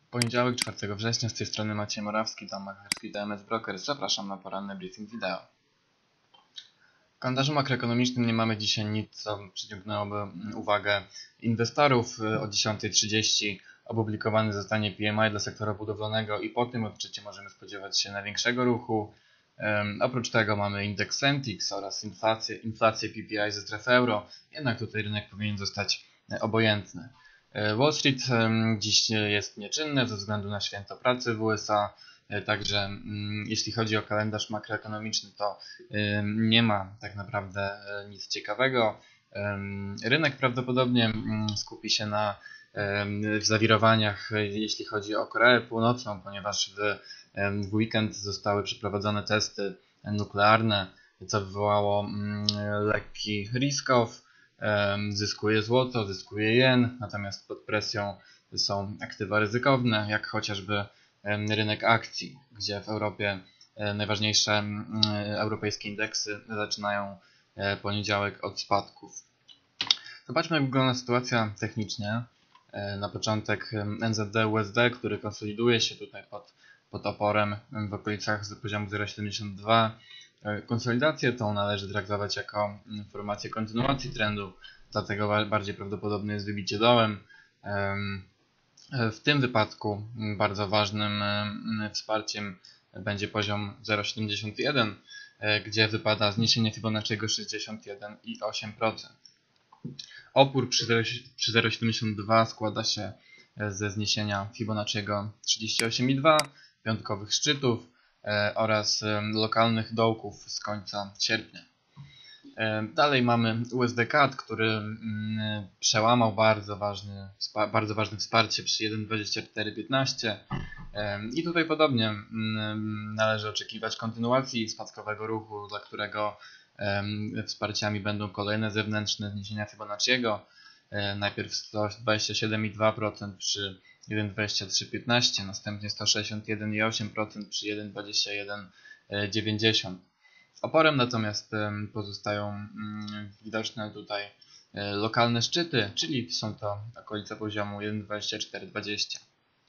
Poniedziałek, 4 września, z tej strony Maciej Morawski, dom maklerski DMS Brokers. Zapraszam na poranny briefing wideo. W kalendarzu makroekonomicznym nie mamy dzisiaj nic, co przyciągnęłoby uwagę inwestorów. O 10:30 opublikowany zostanie PMI dla sektora budowlanego i po tym odczycie możemy spodziewać się największego ruchu. Oprócz tego mamy indeks Sentix oraz inflację PPI ze strefy euro, jednak tutaj rynek powinien zostać obojętny. Wall Street dziś jest nieczynne ze względu na święto pracy w USA, także jeśli chodzi o kalendarz makroekonomiczny, to nie ma tak naprawdę nic ciekawego. Rynek prawdopodobnie skupi się na zawirowaniach, jeśli chodzi o Koreę Północną, ponieważ w weekend zostały przeprowadzone testy nuklearne, co wywołało lekki risk-off. Zyskuje złoto, zyskuje jen, natomiast pod presją są aktywa ryzykowne, jak chociażby rynek akcji, gdzie w Europie najważniejsze europejskie indeksy zaczynają poniedziałek od spadków. Zobaczmy, jak wygląda sytuacja technicznie. Na początek NZD-USD, który konsoliduje się tutaj pod oporem w okolicach z poziomu 0,72. Konsolidację tą należy traktować jako informację kontynuacji trendu, dlatego bardziej prawdopodobne jest wybicie dołem. W tym wypadku bardzo ważnym wsparciem będzie poziom 0,71, gdzie wypada zniesienie Fibonacciego 61,8%. Opór przy 0,72 składa się ze zniesienia Fibonacciego 38,2, piątkowych szczytów oraz lokalnych dołków z końca sierpnia. Dalej mamy USD-CAD, który przełamał bardzo ważne wsparcie przy 1,2415 i tutaj podobnie należy oczekiwać kontynuacji spadkowego ruchu, dla którego wsparciami będą kolejne zewnętrzne zniesienia Fibonacciego, najpierw 127,2% przy 1,2315, następnie 161,8% przy 1,2190. Oporem natomiast pozostają widoczne tutaj lokalne szczyty, czyli są to okolice poziomu 1,2420.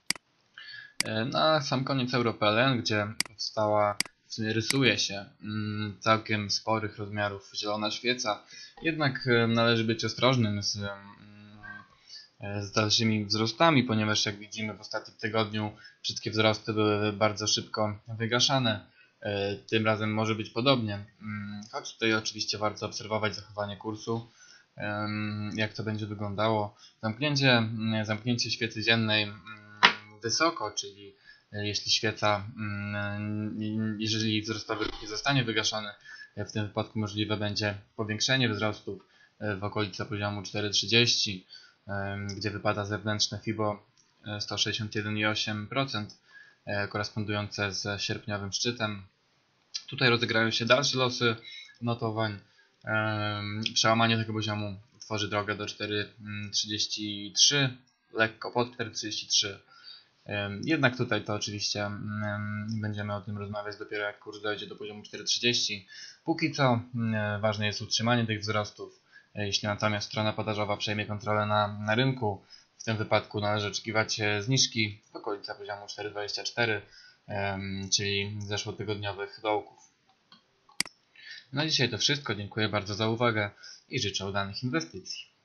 Na sam koniec EuroPLN, gdzie rysuje się całkiem sporych rozmiarów zielona świeca, jednak należy być ostrożnym z dalszymi wzrostami, ponieważ jak widzimy w ostatnim tygodniu wszystkie wzrosty były bardzo szybko wygaszane. Tym razem może być podobnie, choć tutaj oczywiście warto obserwować zachowanie kursu, jak to będzie wyglądało. Zamknięcie świecy dziennej wysoko, czyli jeżeli wzrostowy ruch nie zostanie wygaszony, w tym wypadku możliwe będzie powiększenie wzrostów w okolicy poziomu 4,30, gdzie wypada zewnętrzne FIBO 161,8%, korespondujące z sierpniowym szczytem. Tutaj rozegrają się dalsze losy notowań. Przełamanie tego poziomu tworzy drogę do 4,33, lekko pod 4,33. Jednak tutaj to oczywiście będziemy o tym rozmawiać dopiero jak kurs dojdzie do poziomu 4,30. Póki co ważne jest utrzymanie tych wzrostów. Jeśli natomiast strona podażowa przejmie kontrolę na rynku, w tym wypadku należy oczekiwać zniżki w okolicy poziomu 4,24, czyli zeszłotygodniowych dołków. Na dzisiaj to wszystko. Dziękuję bardzo za uwagę i życzę udanych inwestycji.